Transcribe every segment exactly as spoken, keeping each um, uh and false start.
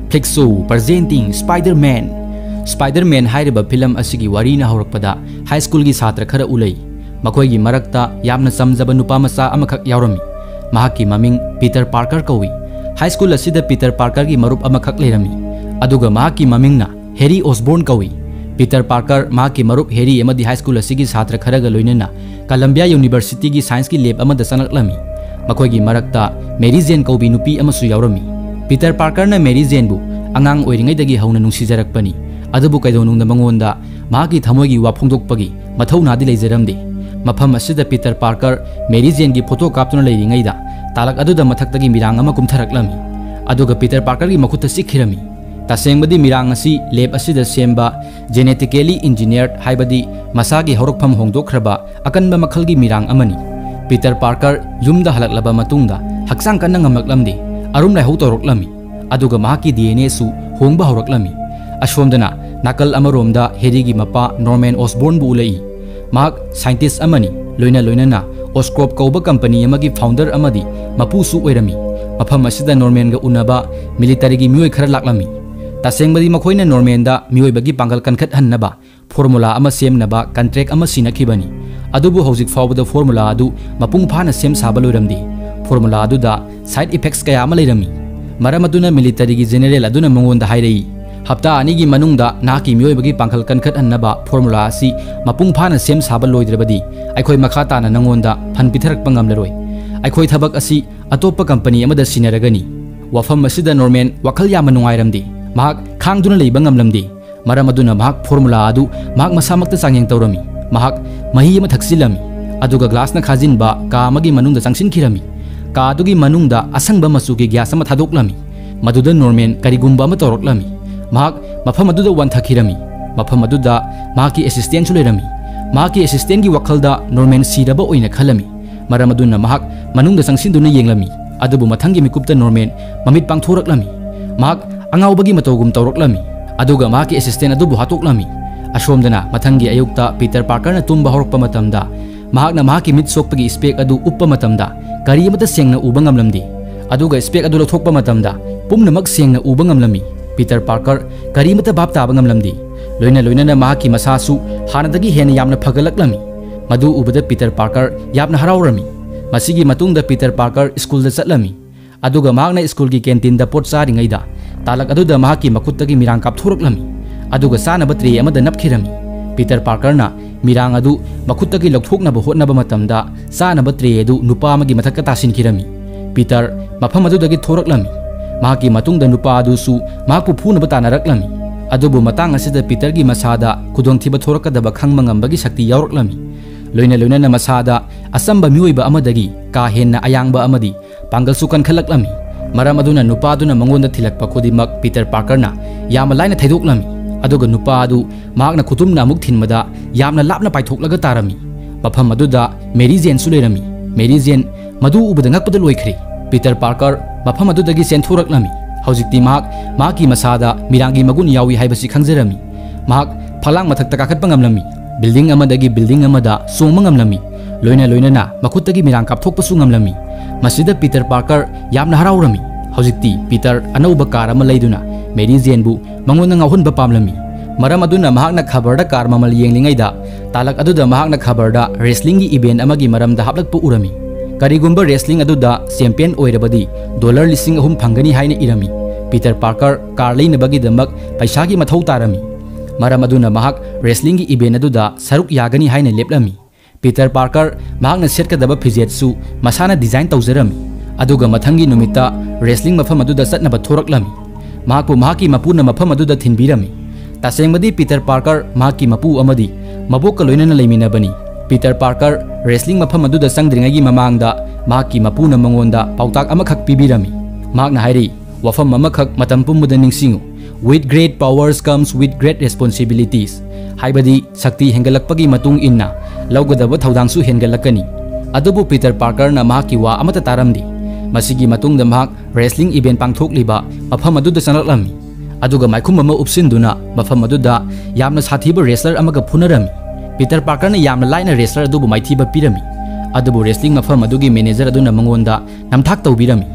Flixu presenting Spider-Man. Spider-Man hairiba film asigi wari na haurakpada high school gi satra khara ulai. Makoi gi marakta yamna samjaba nupa masa amakhak yaurami. Mahaki maming Peter Parker kawi. High school asida Peter Parker gi marup amakhak leirami. Aduga mahaki mamingna Harry Osborn kawi. Peter Parker mahaki marup Harry amadi high school asigi satra khara ga loinena Columbia University gi science gi lab amada sanaklami. Makoi gi marakta Mary Jane kawi nupi amasu yaurami. Peter Parker na Mary Jane bu angang oiringai dagi hauna nungsijarakpani. Adubu kaidonung na mangonda mahaki thamoigi wa phongdokpagi mathau nadi leijaramde. Mafam asida Peter Parker Mary Jane gi photo kaptuna leiringai da talak aduda mathaktagi mirang ama kumtharaklami. Aduga Peter Parker gi makhutta sikhirami. Tasengbadi mirang asi lab asida semba genetically engineered haibadi masagi horokpham hongdokhraba akanba makhalgi mirang amani. Peter Parker yumda halaklaba matungda haksang kanna ngamlaklamde arum lai hautoraklami. Aduga mahaki D N A su hongba horaklami. Ashomdana nakal amaromda Harry gi mapa Norman Osborn bu ulai. Mahak scientist amani loina loinana Oscorp kauba company amagi founder amadi mapu su oirami. Mafam asida Norman ga unaba military gi mioi khara laklami. Tasengbadi makhoina Norman da mioi bagi pangal kankhat hannaba formula ama semnaba contract ama sinakibani. Adubu hojik fawbada formula adu mapung phana sem saba loiramdi. Formula adu da side effects kaya ama leirami. Maramaduna military gi general aduna mangonda hairei. Hapta ani gi manungda naki mioi bagi pangkal kankhat hannaba formula asi mapung phana sem saba loidrabadi aikhoi makha na nangonda phan pitharak pangam leroi. Aikhoi thabak asi atopa company amada sinaragani. Wafam asida Norman wakhal yama nungairamdi. Mahak khangduna leiba ngamlamdi. Maramaduna mahak formula adu mahak masamakta changyeng tawrami. Mahak mahi ama thaksilami. Aduga glass na khajinba ka amagi manungda changsin khirami. Ka adugi manungda asangba machugi gas ama thadoklami. Maduda Norman karigumba ama tawroklami. Mahak mafam aduda wanthakirami. Mafam aduda mahaki assistant su leirami. Mahaki assistant gi wakhalda Norman siraba oina khalami. Maramaduna mahak manungda changsinduna yenglami. Adubu mathangi mikupta Norman mamit pangthoraklami. Mahak angawbagi matogum tawroklami. Aduga mahaki assistant adubu hatoklami. Ashomdana mathangi ayukta Peter Parker na tumba horokpa matamda mahak na mahaki mit sokpagi spec adu uppa matamda kari amata sengna uba ngamlamdi. Aduga spec adu lothokpa matamda pumnamak sengna uba ngamlami. Peter Parker kari mata bab taba ngamlamdi. Loina loina na mahaki masasu hanadagi hena yamna phagalaklami. Madu ubada Peter Parker yamna harawrami. Masigi matungda Peter Parker school da chatlami. Aduga mahakna school gi canteen da pot saringai da talak aduda mahaki makuttagi mirang kapthoraklami. Aduga sanaba tray amada napkhirami. Peter Parker na mirang adu makuttagi lokthoknaba hotnaba matamda sanaba tray adu nupa amagi mathakka tasinkhirami. Peter mafam adudagi thoraklami. Mahaki matungda nupa adu su mahakpu phunaba tanaraklami. Adubu matang asida Peter gi masada khudongthiba thorakadaba khangma ngambagi shakti yauraklami. Loina loina na masada asamba miyoiba amadagi ka henna ayangba amadi pangal sukan khalaklami. Maram aduna nupa aduna mangonda thilakpa khodimak Peter Parker na yama laina thaidoklami. Aduga nupa adu mahakna khutumna amuk thinmada yamna lapna paithoklaga tarami. Mafam aduda Mary Jane su leirami. Mary Jane madu ubada ngakpada loikhri. Peter Parker mafam adudagi senthuraklami. Hojikti mahak mahaki masada mirangi magun yawi haibasi khangjarami. Mahak phalang mathakta kakhatpa ngamlami. Building amadagi building amada songma ngamlami. Loina loina na makhutagi mirang kapthokpasu ngamlami. Masida Peter Parker yamna harawrami. Hojikti Peter anauba car ama leiduna Mary Jane bu mangona ngahunba pamlami. Maram aduna mahakna khabarda car mamal yenglingaida talak aduda mahakna khabarda wrestling gi event amagi maramda haplakpu urami. Karigumba wrestling aduda champion oirabadi dollar lising ahum phangani haina irami. Peter Parker car leinabagi damak paisagi mathau tarami. Maram aduna mahak wrestling gi event aduda saruk yagani haina leplami. Peter Parker mahakna setkadaba fijet su masana design tawjarami. Aduga mathangi numita wrestling mafam aduda chatnaba thoraklami. Mahakpu mahaki mapuna mafam aduda thinbirami. Tasengbadi Peter Parker mahaki mapu amadi mabokka loinana leiminabani. Peter Parker wrestling mafam aduda sangdringagi mamangda mahaki mapuna mangonda pautak amakhak pibirami. Mahakna hairi wafam amakhak matam pummuda ningsingu. With great powers comes with great responsibilities. Haibadi sakti hengalakpagi matung inna laugadaba thaudangsu hengalakani. Adubu Peter Parker na mahaki wa amata taramdi. Masigi matungda mahak wrestling event pangthokliba mafam aduda sanaklami. Aduga maikhum ama upsinduna mafam aduda yamna sathiba wrestler amaga phunarami. Peter Parker na yamna laina wrestler adubu maithiba pirami. Adubu wrestling mafam adugi manager aduna mangonda namthak tawbirami.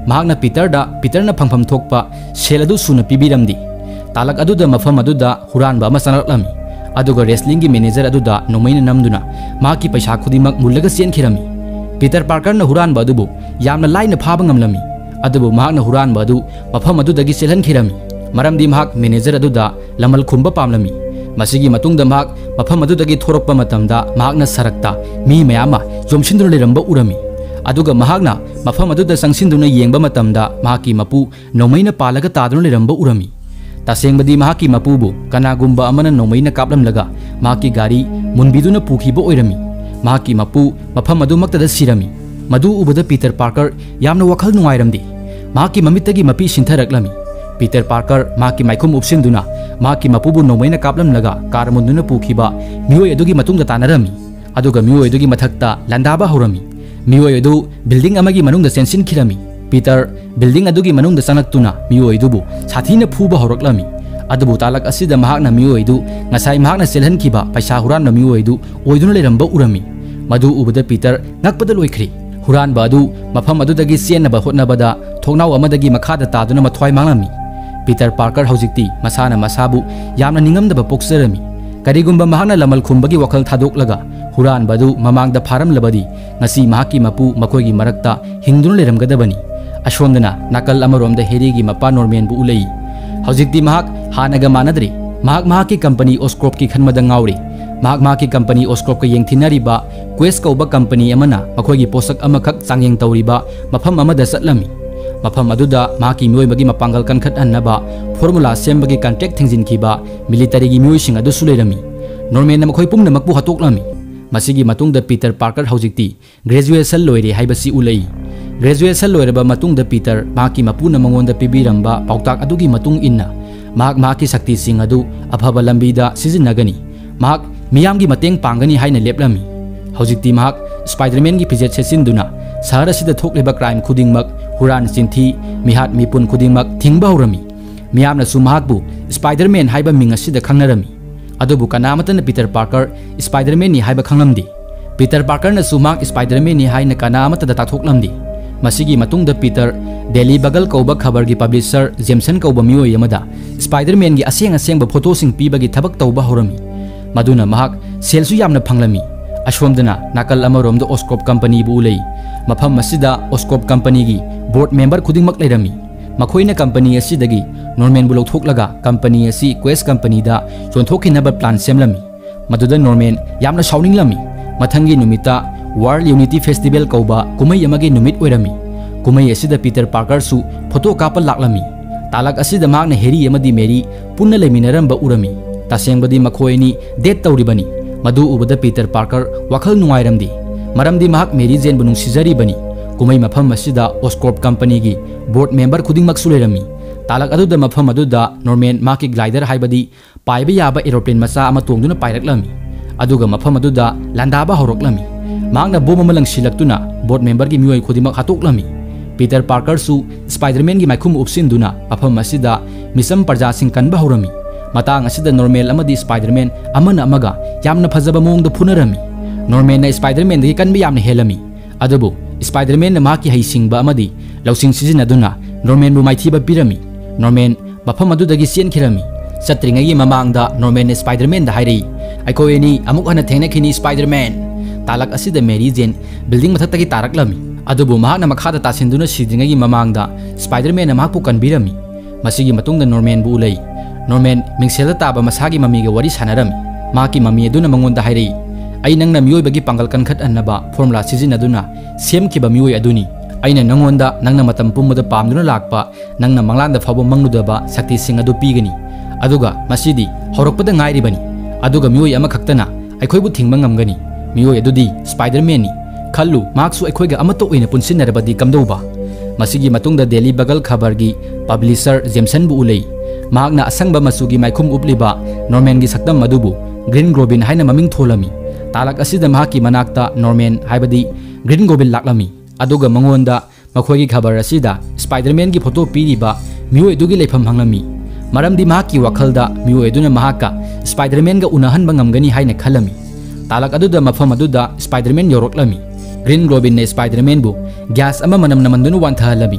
mahakna Peter da Peter na phangpham thokpa sel adu suna pibiramdi talak adu da mafam adu da huran ba masanaklami aduga wrestling gi manager adu da nomaina namduna mahaki paisa khudimak mullaga sen khirami Peter Parker na huran ba adubu yamna laina phaba ngamlami adubu mahakna huran ba adu mafam adu dagi selhan khirami maramdi mahak manager adu da lamal khumba pamlami masigi matungda mahak mafam adu dagi thorokpa matamda mahakna sarakta mi mayama jomsindru leramba urami aduga mahakna mafam adu da sangsinduna yengba matamda mahaki mapu nomaina palaga taduna leramba urami tasengbadi mahaki mapubu kanagumba amana nomaina kaplamlaga mahaki gari munbiduna pukhiba oirami mahaki mapu mafam adu maktada sirami madu ubada Peter Parker yamna wakhal nungairamdi mahaki mamittagi mapi sintharaklami Peter Parker mahaki maikhum upsinduna mahaki mapubu nomaina kaplamlaga karamunduna pukhiba mioi adugi matungda tanarami aduga mioi adugi mathakta landaba horami mioi adu building amagi manungda sensin khirami Peter building adugi manungda sanaktuna mioi dubu sathina phuba horaklami adubu talak asida mahakna mioi du ngasai mahakna selhan khiba paisa huran na mioi du oiduna leramba urami madu ubada Peter ngakpada loikhri huran ba adu mafam adudagi sienaba hotnabada thoknaw amadagi makhada taduna mathwai manglami Peter Parker hojikti masana masabu yamna ningamdaba pokserami karigumba mahakna lamal khumbagi wakhal thadok-laga huran badu mamangda pharam labadi ngasi mahaki mapu makoigi marakta hingduna leramgadabani ashomdana nakal amaromda herigi mapa Norman bu ulei hojikti mahak hanaga manadri mahak mahaki company Oscorp ki khanmada ngauri mahak mahaki company Oscorp ka yengthinariba Quest kauba company amana makoigi posak amakak changyeng tawriba mafam amada satlami mafam aduda mahaki mioi bagi mapangal kankhat annaba formula sembagi contract thingjin khiba military gi mioi sing adu sulerami Norman na makhoi pumna makbu hatoklami masigi matungda Peter Parker hojikti graduation loire haibasi ulei graduation loiraba matungda Peter mahaki mapuna mangonda pibiramba pautak adugi matung inna mahak mahaki sakti sing adu aphaba lambida sijinnagani mahak miyamgi mateng pangani haina leplami hojikti mahak Spider-Man gi pijet sesinduna sahara sida thokleba crime khudingmak huran sinthi mihat mipun khudingmak thingba horami miyamna su mahakbu Spider-Man haiba minga sida khangnarami adubu kanamatana Peter Parker Spider-Man ni haiba khanglamdi Peter Parker na su mahak Spider-Man ni haina kanamata da tathoklamdi masigi matungda Peter Daily Bugle kauba khabar gi publisher Jameson kauba mioi amada Spider-Man gi aseng asengba photo sing pibagi thabak tauba horami maduna mahak selsu yamna phanglami ashomdana nakal amaromda Oscorp company bu ulei mafam masida Oscorp company gi board member khudingmak leirami makhoina company asidagi Norman bu lawthoklaga company asi Quest company da chonthokinaba plan semlami maduda Norman yamna shauninglami mathangi numita World Unity Festival kauba kumai amagi numit oirami kumai asida Peter Parker su photo kapa laklami talak asida magna heri amadi Mary punna leminaramba urami tasengbadi makhoini date tawribani madu ubada Peter Parker wakhal nungairamdi maramdi mahak Mary Jane bunung sijari bani kumai mafam asida Oscorp company gi board member khudingmak sulerami talak aduda mafam aduda Norman maki glider haibadi paiba yaba aeroplane macha ama tongduna pairaklami aduga mafam aduda landaba horoklami magna bom amalang silaktuna board member gi mioi khudimak hatoklami Peter Parker su Spider-Man gi maikhum upsinduna mafam asida misam parja sing kanba horami matang asida Norman amadi Spider-Man amana amaga yamna phajaba mongda phunarami Norman na Spider-Man dagi kanba yamna helami adubu Spider-Man na maki haisingba amadi lausing sijinaduna Norman bu maithiba pirami Norman mafam adudagi sien khirami satringagi mamangda Norman na Spider-Man da hairi aikoeni amuk hana thengnakhini Spider-Man talak asida Mary Jane building mathaktagi taraklami adubu mahakna makhada tasinduna sidringagi mamangda Spider-Man na mahakpu kanbirami masigi matungda Norman bu ulei Norman mingsela taba masagi mamiga wari sanarami maki mami aduna mangonda hairi ai nangna mioi bagi pangal kankhat annaba formula sijinaduna semkiba mioi aduni aina nangonda nangna matam pummuda pamduna lakpa nangna manglanda fabo mangludaba sakti sing adu pigani aduga masidi horokpada ngairibani aduga mioi ama khaktana aikhoibu thingba ngamgani mioi adudi Spider-Man ni khallu maksu aikhoiga amato oina punsinarabadi kamdauba masigi matungda Daily Bugle khabar gi publisher Jameson bu ulei mahakna asangba masugi maikhum upliba Norman gi sakdam madubu Green Goblin haina maming tholami talak asida mahaki manakta Norman haibadi Green Goblin laklami aduga mangonda makhoigi khabar asida Spider-Man gi photo piriba mioi dugi lepham hanglami maramdi mahaki wakhalda mioi aduna mahaka Spider-Man ga unahanba ngamgani haina khalami talak aduda mafam aduda Spider-Man yoroklami Green Goblin na Spider-Man bu gas ama manam namandunu wanthalami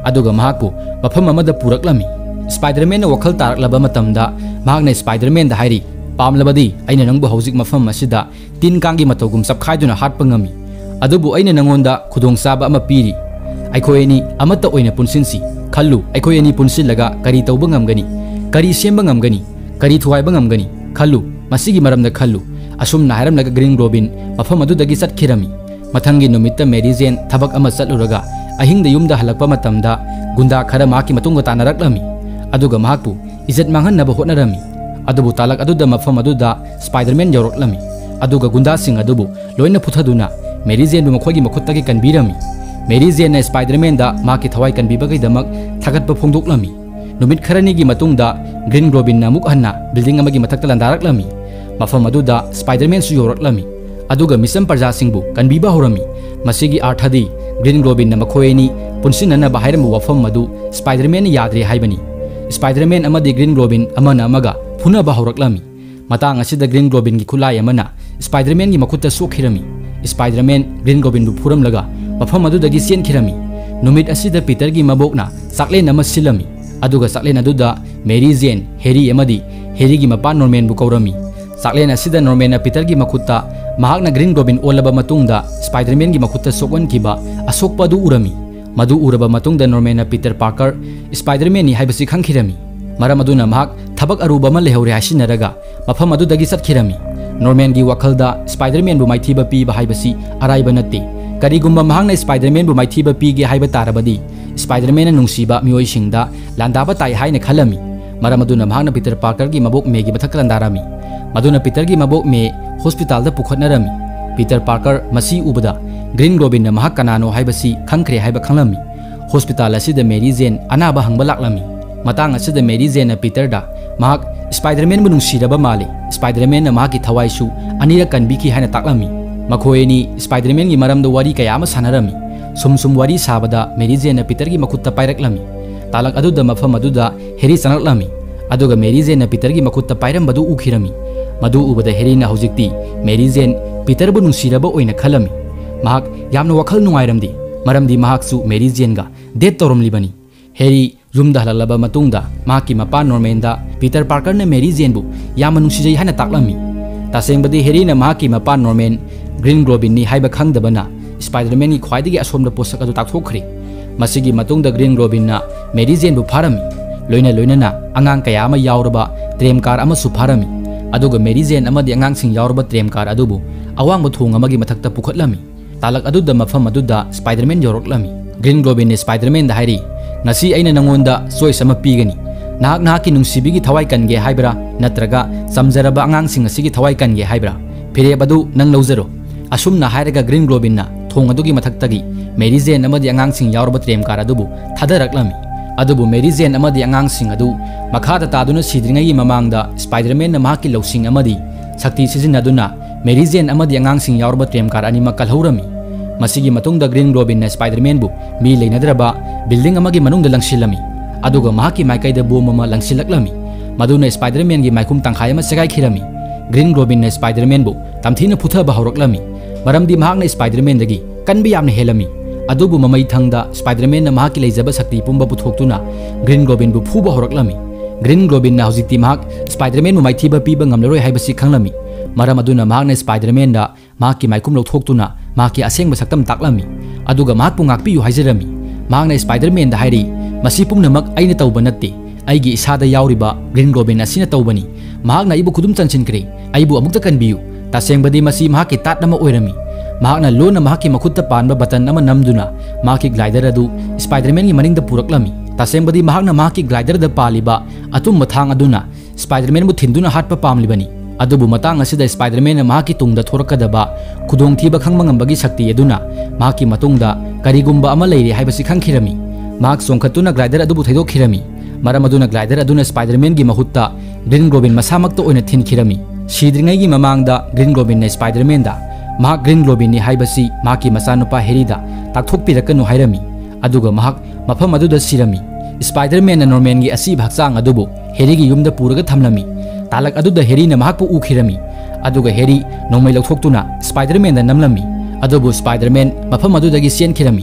aduga mahakpu mafam amada puraklami Spider-Man na wakhal taraklaba matamda mahakna Spider-Man da hairi pamlabadi aina nangbu hauzik mafam asida tin kangi matogum sapkhaiduna hatpa ngami adubu aina nangonda khudong saba ama piri aikhoeni amata oina punsinsi khallu aikhoeni punsilaga kari tawba ngamgani kari semba ngamgani kari thuwaiba ngamgani khallu masigi maramda khallu asum na hairam laga Green Goblin mafam adudagi satkirami mathangi numitta Mary Jane thabak ama chatluraga ahingda yumda halakpa matamda gunda khara maki matunga tanaraklami aduga mahakpu izat manghanaba hotnarami adubu talak aduda mafam aduda Spider-Man yawraklami aduga gunda sing adubu loina puthaduna Mary Jane bu makhogi makhuttagi kanbirami Mary Jane na Spider-Man da maki thawai kanbibagai damak thagatpa phongdoklami numit kharani gi matungda Green Goblin na muk hanna building amagi mathakta landaraklami mafam aduda Spider-Man su yawraklami aduga misam parja singbu kanbiba horami masigi arthadi Green Goblin na makhoeni punsinana bahairam wafam madu Spider-Man yadre haibani Spider-Man amadi Green Goblin amana amaga phuna bahuraklami matang asida Green Goblin gi khulai amana Spider-Man gi makhutta sokhirami Spider-Man Green Goblin bu phuram laga mafam adu dagi sien khirami numit asida Peter gi mabokna saklen ama silami aduga saklen aduda Mary Jane Harry amadi Harry gi mapa Norman bu kaurami saklen asida Norman na Peter gi makhutta mahakna Green Goblin olaba matungda Spider-Man gi makhutta sokwan kiba asokpa du urami madu uraba matungda Norman na Peter Parker Spider-Man ni haibasi khangkhirami maram aduna mahak thabak aruba ma lehore hasinaraga mafam adu dagi satkhirami Norman gi wakhalda Spider-Man bu maithiba pi ba haibasi araiba natte karigumba mahakna Spider-Man bu maithiba pi ge haiba tarabadi Spider-Man na nungsiba mioi singda landaba tai haina khalami maram aduna mahakna Peter Parker gi mabok me gi bathak landarami maduna Peter gi mabok me hospital da pukhatnarami Peter Parker masi ubada Green Goblin na mahak kanano haibasi khangkhre haiba khanglami hospital asida Mary Jane anaba hangba laklami matang asida Mary Jane na Peter da mahak Spider-Man bu nungsiraba male Spider-Man na mahaki thawai su anira kanbiki haina taklami makhoeni Spider-Man gi maramda wari kaya ama sanarami sum sum wari sabada Mary Jane na Peter gi makhutta pairaklami talak aduda mafam aduda Harry chanaklami aduga Mary Jane na Peter gi makhutta pairam badu ukhirami madu ubada Harry na hojikti Mary Jane Peter bu nungsiraba oina khalami mahak yamna wakhal nungairamdi maramdi mahak su Mary Jane ga date toromlibani Harry yumda halalaba matungda mahaki mapa Norman da Peter Parker na Mary Jane bu yamna nungsijai hana taklami tasengbadi Harry na mahaki mapa Norman Green Goblin ni haiba khangdabana Spider-Man gi khwaidagi asomda posak adu takthokkhri masigi matungda Green Goblin na Mary Jane bu pharami loina loina na angang kaya ama yauraba trem car ama su pharami aduga Mary Jane amadi angang sing yauraba trem car adubu awangba thong amagi mathakta pukhatlami talak aduda mafam aduda Spider-Man yoroklami Green Goblin ni Spider-Man da hairi ngasi aina nangonda choice ama pigani nahak nahaki nungsibigi thawai kange haibra natraga samjaraba angang sing asigi thawai kange haibra phire badu nang lawjaro asumna hairaga Green Goblin na thong adugi mathaktagi Mary Jane amadi angang sing yauraba trem car adubu thadaraklami adubu Mary Jane amadi angang sing adu makhada taduna sidringai mamangda Spider-Man na mahaki lawsing amadi sakti sizinaduna Mary Jane amadi angang sing yauraba trem car anima kalhorami masigi matungda Green Goblin na Spider-Man bu mi leinadraba building amagi manungda langsilami aduga mahaki maikaida bom ama langsilaklami maduna Spider-Man gi maikum tangkhai ama segai khirami Green Goblin na Spider-Man bu tamthina phutha ba horoklami maramdi mahakna Spider-Man dagi kanbi yamna helami adubu mamai thangda Spider-Man na mahaki leijaba sakti pumba puthoktuna Green Goblin bu phuba horoklami Green Goblin na hojikti mahak Spider-Man mu maithiba piba ngamlaroi haibasi khanglami maram aduna mahakna Spider-Man da mahaki maikum lothoktuna mahaki asengba saktam taklami aduga mahak pu ngakpi yu haijarami mahakna Spider-Man da hairi masi pumnamak aina tawba natte aigi isada yauriba Green Goblin asina tawbani mahakna ibu khudum chanchinkre aibu amukta kanbiyu tasengbadi masi mahaki tatnama oirami mahakna lona mahaki makhutta panba button ama namduna mahaki glider adu Spider-Man gi maningda puraklami tasengbadi mahakna mahaki glider da paliba atum mathang aduna Spider-Man bu thinduna hatpa pamlibani adubu matang asida Spider-Man na mahaki tungda thorakadaba khudong thiba khangma ngambagi sakti aduna mahaki matungda karigumba ama leiri haibasi khangkhirami mahak songkhatuna glider adubu thaidokhirami maram aduna glider aduna Spider-Man gi mahutta Green Goblin masamakta oina thinkhirami sidringai gi mamangda Green Goblin na Spider-Man da mahak Green Goblin ni haibasi mahaki masanupa Harry da takthokpirakanu hairami aduga mahak mafam aduda sirami Spider-Man na Norman gi asib hakchang adubu Harry gi yumda puraga thamlami talak aduda Harry na mahak pu ukhirami aduga Harry nongmai lokthokhtuna Spider-Man da namlami adubu Spider-Man mafam adudagi sienkhirami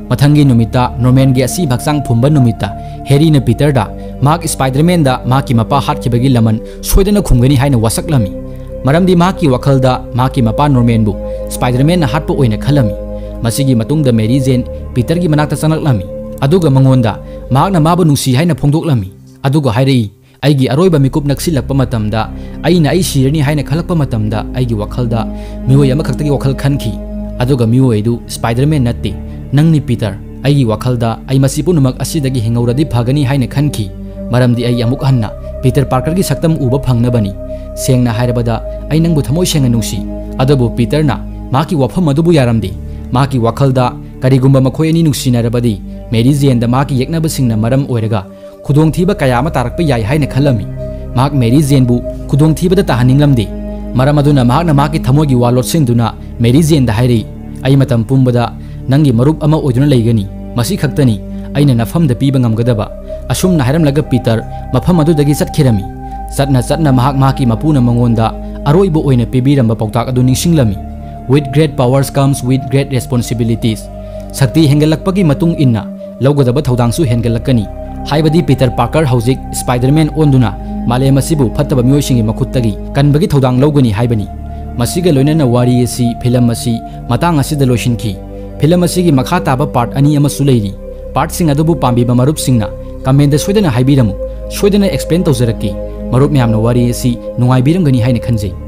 Mathangi numita Norman gi asi bhaksang phumba numita Harry na Peter da mak Spider-Man da maki mapa hatkibagi laman soidana khumgani haina wasaklami maramdi maki wakhalda maki mapa Norman bu Spider-Man na hatpo oina khalami masigi matungda Mary Jane Peter gi manakta chanaklami aduga mangonda makna mabu nungsi haina phongdoklami aduga hairei aigi aroiba mikup naksilakpa matamda aina ai sirani haina khalakpa matamda aigi wakhalda miwoi ama khaktagi wakhal khanki aduga miwoi du Spider-Man natte nangni Peter aigi wakhalda ai masipu numak asidagi hingauradi phagani haina khanki maramdi ai amuk hanna Peter Parker gi saktam uba phangnabani sengna hairabada ai nangbu thamoi senga nungsi adubu Peter na maki wafam adubu yaramdi maki wakhalda karigumba makhoi ani nungsinarabadi Mary Jane da maki yeknabasingna maram oiraga khudong thiba kaya ama tarakpa yai haina khalami mak Mary Jane bu khudong thiba da tahaninglamdi maram aduna mak na maki thamoi gi walot sinduna Mary Jane da hairi ai matam pumbada nangi marup ama oiduna leigani masi khaktani aina nafam da piba ngamgadaba asumna hairam laga Peter mafam adu dagi satkirami satna satna mahak maki mapuna mangonda aroibo oina pibiramba pautak adu ningsinglami with great powers comes with great responsibilities sakti hengalakpagi matung inna lawgadaba thodangsu hengalakani haibadi Peter Parker hauzik Spider-Man onduna malem asibu phattaba mioisingi makhuttagi kanbagi thodang lawgani haibani masiga loinana wari asi film asi matang asida loishinki film asigi makha taba part ani ama suleiri part sing adubu pambi marup singna comment da soidana haibiramu soidana explain tawjaraki marup myamna wari asi nungai biramgani haina khanjai